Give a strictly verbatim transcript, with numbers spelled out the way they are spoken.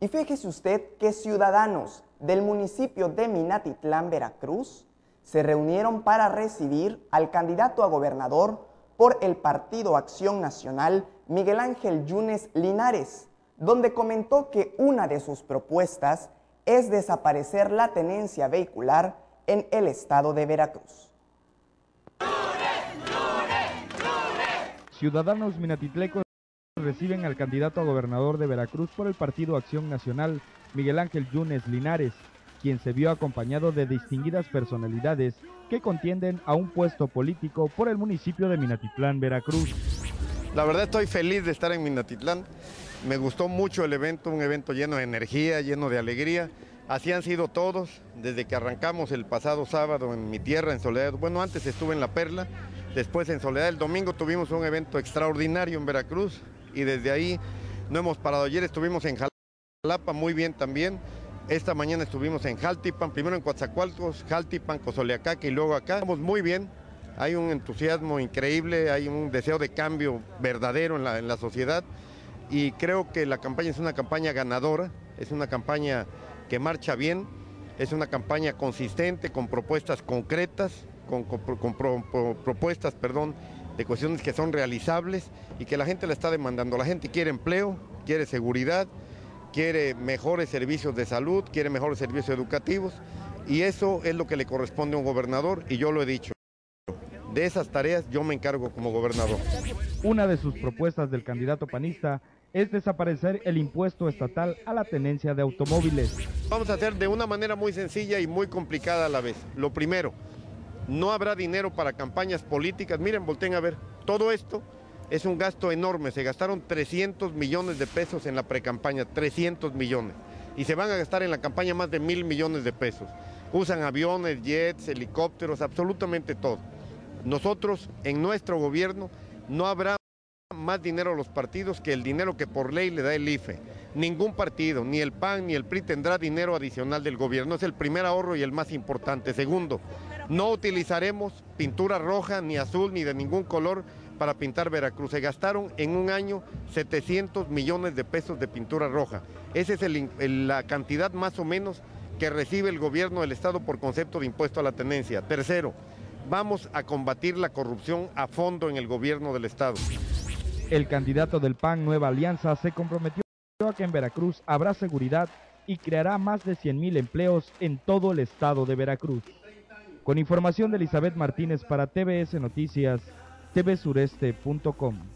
Y fíjese usted que ciudadanos del municipio de Minatitlán, Veracruz, se reunieron para recibir al candidato a gobernador por el Partido Acción Nacional, Miguel Ángel Yunes Linares, donde comentó que una de sus propuestas es desaparecer la tenencia vehicular en el estado de Veracruz. Ciudadanos minatitlecos reciben al candidato a gobernador de Veracruz por el Partido Acción Nacional, Miguel Ángel Yunes Linares, quien se vio acompañado de distinguidas personalidades que contienden a un puesto político por el municipio de Minatitlán, Veracruz. La verdad estoy feliz de estar en Minatitlán, me gustó mucho el evento, un evento lleno de energía, lleno de alegría. Así han sido todos, desde que arrancamos el pasado sábado en mi tierra, en Soledad. Bueno, antes estuve en La Perla, después en Soledad. El domingo tuvimos un evento extraordinario en Veracruz y desde ahí no hemos parado. Ayer estuvimos en Jalapa, muy bien también. Esta mañana estuvimos en Jaltipan, primero en Coatzacoalcos, Jaltipan, Cozoleacaque y luego acá. Estamos muy bien, hay un entusiasmo increíble, hay un deseo de cambio verdadero en la, en la sociedad y creo que la campaña es una campaña ganadora, es una campaña que marcha bien, es una campaña consistente, con propuestas concretas, con, con, con pro, pro, propuestas, perdón, de cuestiones que son realizables y que la gente la está demandando. La gente quiere empleo, quiere seguridad, quiere mejores servicios de salud, quiere mejores servicios educativos y eso es lo que le corresponde a un gobernador y yo lo he dicho. De esas tareas yo me encargo como gobernador. Una de sus propuestas del candidato panista es desaparecer el impuesto estatal a la tenencia de automóviles. Vamos a hacer de una manera muy sencilla y muy complicada a la vez. Lo primero, no habrá dinero para campañas políticas. Miren, volteen a ver, todo esto es un gasto enorme. Se gastaron trescientos millones de pesos en la precampaña, trescientos millones. Y se van a gastar en la campaña más de mil millones de pesos. Usan aviones, jets, helicópteros, absolutamente todo. Nosotros, en nuestro gobierno, no habrá más dinero a los partidos que el dinero que por ley le da el I F E. Ningún partido, ni el P A N ni el P R I tendrá dinero adicional del gobierno. Es el primer ahorro y el más importante. Segundo, no utilizaremos pintura roja, ni azul, ni de ningún color para pintar Veracruz. Se gastaron en un año setecientos millones de pesos de pintura roja. Esa es el, el, la cantidad más o menos que recibe el gobierno del Estado por concepto de impuesto a la tenencia. Tercero, vamos a combatir la corrupción a fondo en el gobierno del Estado. El candidato del P A N Nueva Alianza se comprometió a que en Veracruz habrá seguridad y creará más de cien mil empleos en todo el estado de Veracruz. Con información de Elizabeth Martínez para T V S Noticias, T V sureste punto com.